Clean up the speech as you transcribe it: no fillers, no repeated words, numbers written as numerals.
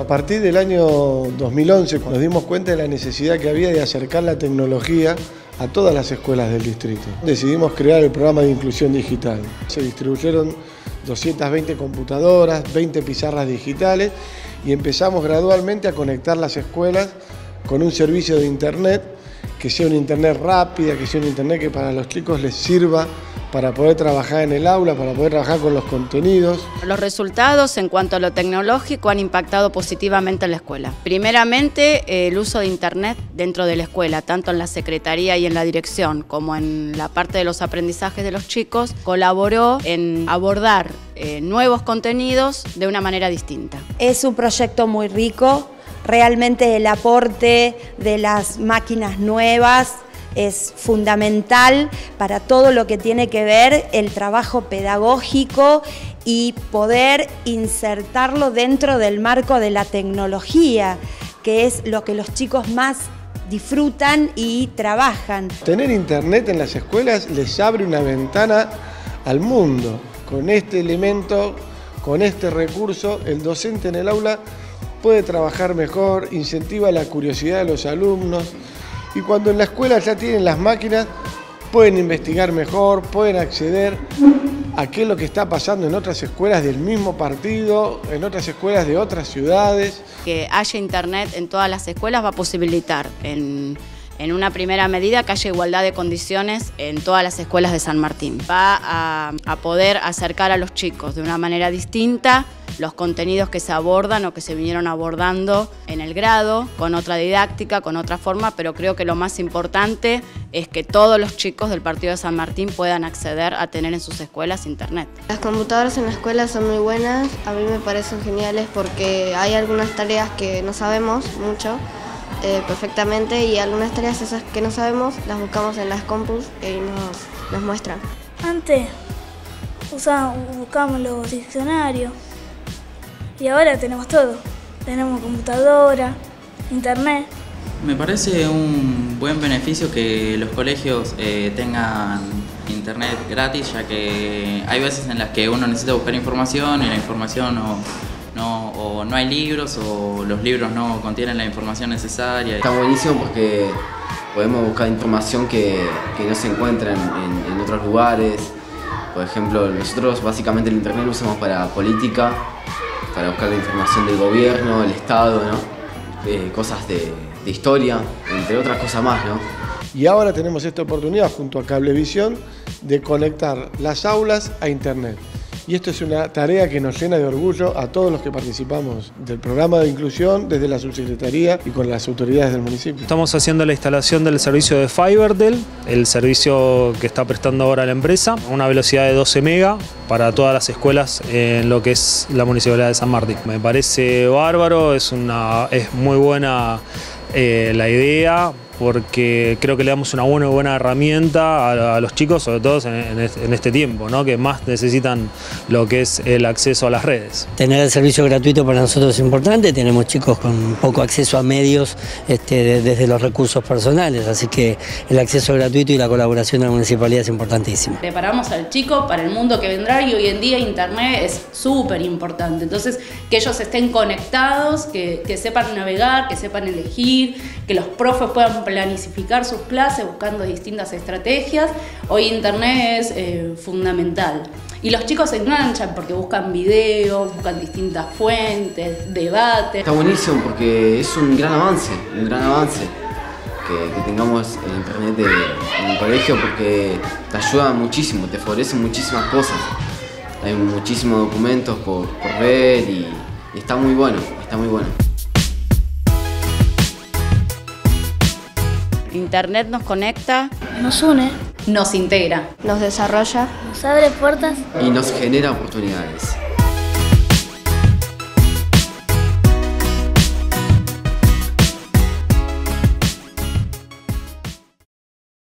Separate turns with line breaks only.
partir del año 2011 nos dimos cuenta de la necesidad que había de acercar la tecnología a todas las escuelas del distrito. Decidimos crear el programa de inclusión digital. Se distribuyeron 220 computadoras, 20 pizarras digitales y empezamos gradualmente a conectar las escuelas con un servicio de internet que sea un internet rápida, que sea un internet que para los chicos les sirva para poder trabajar en el aula, para poder trabajar con los contenidos.
Los resultados en cuanto a lo tecnológico han impactado positivamente en la escuela. Primeramente, el uso de internet dentro de la escuela, tanto en la secretaría y en la dirección, como en la parte de los aprendizajes de los chicos, colaboró en abordar nuevos contenidos de una manera distinta.
Es un proyecto muy rico, realmente el aporte de las máquinas nuevas es fundamental para todo lo que tiene que ver el trabajo pedagógico y poder insertarlo dentro del marco de la tecnología, que es lo que los chicos más disfrutan y trabajan.
Tener internet en las escuelas les abre una ventana al mundo. Con este elemento, con este recurso, el docente en el aula puede trabajar mejor, incentiva la curiosidad de los alumnos. Y cuando en la escuela ya tienen las máquinas, pueden investigar mejor, pueden acceder a qué es lo que está pasando en otras escuelas del mismo partido, en otras escuelas de otras ciudades.
Que haya internet en todas las escuelas va a posibilitar en una primera medida que haya igualdad de condiciones en todas las escuelas de San Martín. Va a poder acercar a los chicos de una manera distinta los contenidos que se abordan o que se vinieron abordando en el grado, con otra didáctica, con otra forma, pero creo que lo más importante es que todos los chicos del partido de San Martín puedan acceder a tener en sus escuelas internet.
Las computadoras en la escuela son muy buenas, a mí me parecen geniales porque hay algunas tareas que no sabemos mucho perfectamente y algunas tareas esas que no sabemos las buscamos en las compus y nos muestran.
Antes buscábamos los diccionarios y ahora tenemos todo. Tenemos computadora, internet.
Me parece un buen beneficio que los colegios tengan internet gratis, ya que hay veces en las que uno necesita buscar información y la información o no hay libros o los libros no contienen la información necesaria.
Está buenísimo porque podemos buscar información que no se encuentra en otros lugares. Por ejemplo, nosotros básicamente el internet lo usamos para política, para buscar la información del gobierno, del Estado, ¿no? Cosas de historia, entre otras cosas más, ¿no?
Y ahora tenemos esta oportunidad junto a Cablevisión de conectar las aulas a internet. Y esto es una tarea que nos llena de orgullo a todos los que participamos del programa de inclusión desde la subsecretaría y con las autoridades del municipio.
Estamos haciendo la instalación del servicio de Fiberdel, el servicio que está prestando ahora la empresa, a una velocidad de 12 mega para todas las escuelas en lo que es la Municipalidad de San Martín. Me parece bárbaro, es muy buena la idea, porque creo que le damos una buena herramienta a los chicos, sobre todo en este tiempo, ¿no? Que más necesitan lo que es el acceso a las redes.
Tener el servicio gratuito para nosotros es importante, tenemos chicos con poco acceso a medios desde los recursos personales, así que el acceso gratuito y la colaboración de la municipalidad es importantísima.
Preparamos al chico para el mundo que vendrá y hoy en día internet es súper importante, entonces que ellos estén conectados, que sepan navegar, que sepan elegir, que los profes puedan planificar sus clases buscando distintas estrategias. Hoy internet es fundamental. Y los chicos se enganchan porque buscan videos, buscan distintas fuentes, debates.
Está buenísimo porque es un gran avance que tengamos el internet en el colegio porque te ayuda muchísimo, te favorece muchísimas cosas. Hay muchísimos documentos por ver y está muy bueno, está muy bueno.
Internet nos conecta,
Nos une,
Nos integra,
Nos desarrolla,
nos abre puertas
Y nos genera oportunidades.